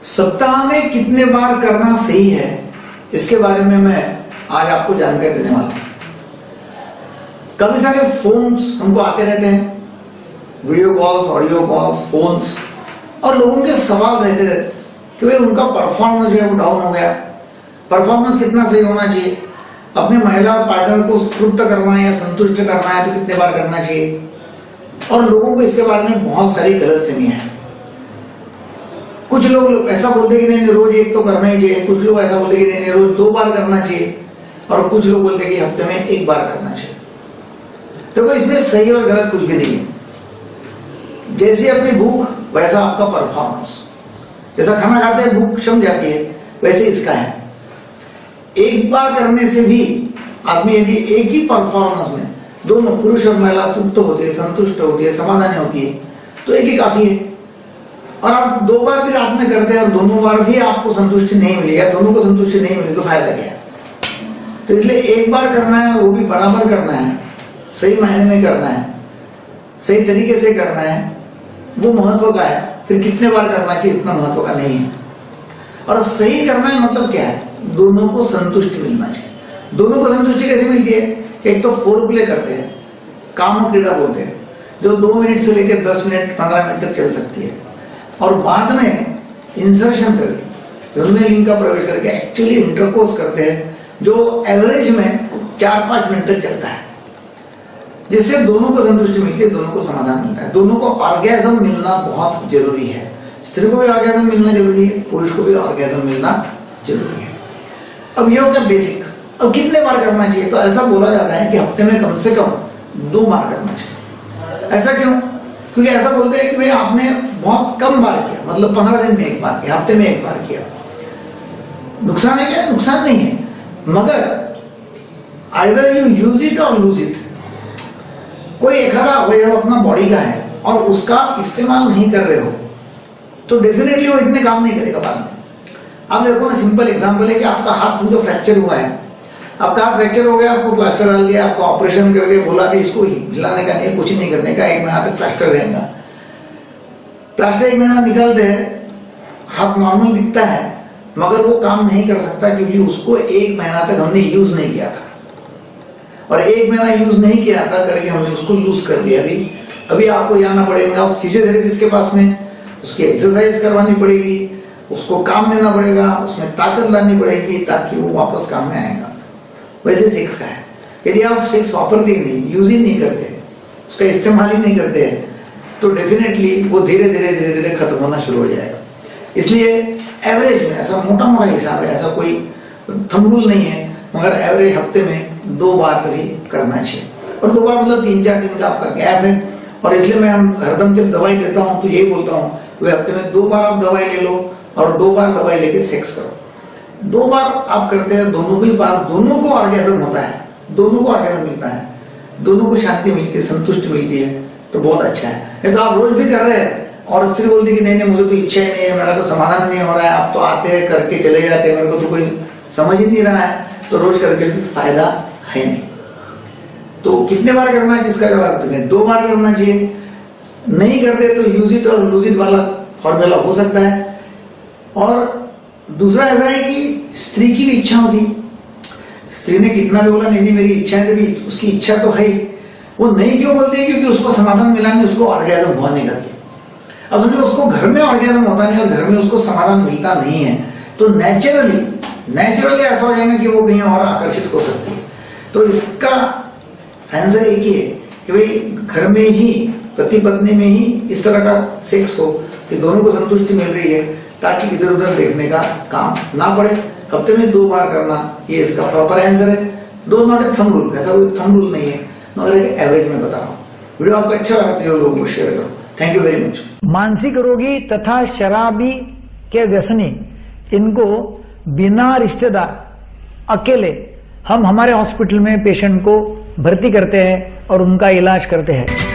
सप्ताह में कितने बार करना सही है, इसके बारे में मैं आज आपको जानकारी देने वाला हूं। काफी सारे फोन्स हमको आते रहते हैं, video calls, audio calls, phones, और लोगों के सवाल रहते हैं कि भाई उनका परफॉर्मेंस जो है वो डाउन हो गया, परफॉर्मेंस कितना सही होना चाहिए, अपने महिला पार्टनर को तृप्त करना है या संतुष्ट करना है तो कितने बार करना चाहिए। और लोगों को इसके बारे में बहुत सारी गलतफहमियां हैं। कुछ लोग ऐसा बोलते कि नहीं रोज एक तो करना ही चाहिए, कुछ लोग ऐसा बोलते कि नहीं रोज 2 बार करना चाहिए, और कुछ लोग बोलते कि हफ्ते में 1 बार करना चाहिए। तो इसमें सही और गलत कुछ भी नहीं है। जैसी अपनी भूख वैसा आपका परफॉर्मेंस। जैसा खाना खाते हैं भूख क्षम जाती है, वैसे इसका है। 1 बार करने से भी आदमी यदि एक ही परफॉर्मेंस में दोनों पुरुष और महिला तृप्त होती है, संतुष्ट होती है, समाधानी होती है, तो एक ही काफी है। और आप 2 बार भी रात में करते हैं और दोनों बार भी आपको संतुष्टि नहीं मिली या दोनों को संतुष्टि नहीं मिली तो फायदा क्या है। तो इसलिए 1 बार करना है, वो भी बराबर करना है, सही मायने में करना है, सही तरीके से करना है, वो महत्व का है। फिर कितने बार करना चाहिए इतना महत्व का नहीं है। और सही करना है मतलब क्या है, दोनों को संतुष्टि मिलना चाहिए। दोनों को संतुष्टि कैसे मिलती है, एक तो फोरप्ले करते हैं, काम क्रीड़ा बोलते हैं, जो 2 मिनट से लेकर 10 मिनट 15 मिनट तक चल सकती है, और बाद में इंसर्शन करके ह्यूमन लिंग का प्रवेश करके एक्चुअली इंटरकोर्स करते हैं, जो एवरेज में 4-5 मिनट तक चलता है, जिससे दोनों को संतुष्टि मिलती है, दोनों को समाधान मिलता है। दोनों को ऑर्गेज्म मिलना बहुत जरूरी है। स्त्री को भी ऑर्गेज्म मिलना जरूरी है, पुरुष को भी ऑर्गेज्म मिलना जरूरी है। अब ये हो गया बेसिक। अब कितने बार करना चाहिए, तो ऐसा बोला जाता है कि हफ्ते में कम से कम 2 बार करना चाहिए। ऐसा क्यों? क्योंकि ऐसा बोलते हैं कि भाई आपने बहुत कम बार किया, मतलब 15 दिन में 1 बार किया, हफ्ते में 1 बार किया। नुकसान है क्या? नुकसान नहीं है, मगर either you use it or lose it. कोई एक अवयव अपना बॉडी का है और उसका इस्तेमाल नहीं कर रहे हो तो डेफिनेटली वो इतने काम नहीं करेगा बाद में। आप देखो ना, सिंपल एग्जांपल है कि आपका हाथ समझो फ्रैक्चर हुआ है, आपका हाथ फ्रैक्चर हो गया, आपको प्लास्टर डाल दिया, आपको ऑपरेशन करके बोला कि इसको हिलाने का नहीं, कुछ नहीं करने का, 1 महीना तक प्लास्टर रहेगा। प्लास्टर 1 महीना निकालते हैं, हाथ नॉर्मल दिखता है, मगर वो काम नहीं कर सकता क्योंकि उसको 1 महीना तक हमने यूज नहीं किया था, और 1 महीना यूज नहीं किया था करके हमने उसको लूज कर दिया। अभी आपको जाना पड़ेगा फिजियोथेरेपिस्ट के पास में, उसकी एक्सरसाइज करवानी पड़ेगी, उसको काम देना पड़ेगा, उसमें ताकत लानी पड़ेगी ताकि वो वापस काम में आएगा। वैसे सेक्स का है, यदि आप सेक्स वापरते ही नहीं, यूज ही नहीं करते, उसका इस्तेमाल ही नहीं करते हैं, तो डेफिनेटली वो धीरे धीरे खत्म होना शुरू हो जाएगा। इसलिए एवरेज में ऐसा मोटा मोटा हिसाब है, ऐसा कोई थंब रूल नहीं है, मगर एवरेज हफ्ते में 2 बार भी करना चाहिए। और 2 बार मतलब 3-4 दिन का आपका गैप है। और इसलिए मैं हरदम जब दवाई देता हूं तो यही बोलता हूं कि हफ्ते में 2 बार आप दवाई ले लो और 2 बार दवाई लेके सेक्स करो। 2 बार आप करते हैं, दोनों भी बार दोनों को ऑर्गेज्म होता है, दोनों को ऑर्गेज्म मिलता है, दोनों को शांति मिलती है, संतुष्टि मिलती है, तो बहुत अच्छा है। नहीं तो आप रोज भी कर रहे हैं और स्त्री बोलती कि नहीं मुझे तो इच्छा ही नहीं है, मेरा तो समाधान नहीं हो रहा है, आप तो आते हैं करके चले जाते हैं, मेरे को तो कोई समझ ही नहीं रहा है, तो रोज करके भी फायदा है नहीं। तो कितने बार करना है, जिसका जवाब तुम्हें 2 बार करना चाहिए। नहीं करते तो use it or lose it वाला फॉर्मूला हो सकता है। और दूसरा ऐसा है कि स्त्री की भी इच्छा होती, स्त्री ने कितना भी बोला नहीं मेरी इच्छा है, तभी उसकी इच्छा तो है, वो नहीं क्यों बोलती है, क्योंकि उसको समाधान मिला नहीं, उसको ऑर्गेज्म हुआ नहीं करके। अब समझो उसको घर में ऑर्गेज्म होता नहीं और घर में उसको समाधान मिलता नहीं है, तो नेचुरली ऐसा हो जाएगा कि वो कहीं और आकर्षित हो सकती है। तो इसका आंसर एक ही है कि भाई घर में ही, पति पत्नी में ही इस तरह का सेक्स हो कि दोनों को संतुष्टि मिल रही है, ताकि इधर उधर देखने का काम ना पड़े। हफ्ते में 2 बार करना, ये इसका प्रॉपर आंसर है। दो नॉट ए थंब रूल, ऐसा कोई थंब रूल नहीं है, मगर एक एवरेज में बता रहा हूँ। वीडियो आपको अच्छा लगा तो लोगों को शेयर करो। Thank you very much. मानसिक रोगी तथा शराबी के व्यसनी, इनको बिना रिश्तेदार अकेले हम हमारे हॉस्पिटल में पेशेंट को भर्ती करते हैं और उनका इलाज करते हैं।